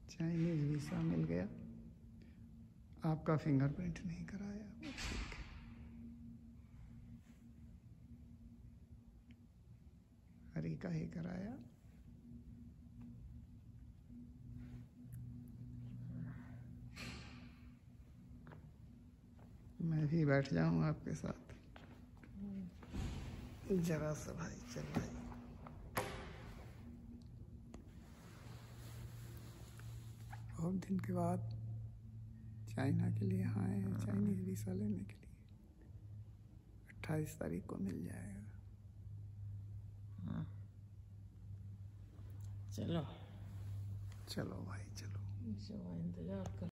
Chinese visa मिल गया। आपका fingerprint नहीं कराया, ठीक है। हरी का ही कराया। मैं भी बैठ जाऊँ आपके साथ जरा सा भाई। चल भाई, बहुत दिन के बाद चाइना के लिए आए हैं, चाइनीज वीज़ा लेने के लिए। 28 तारीख को मिल जाएगा। चलो चलो भाई, चलो इंतजार कर।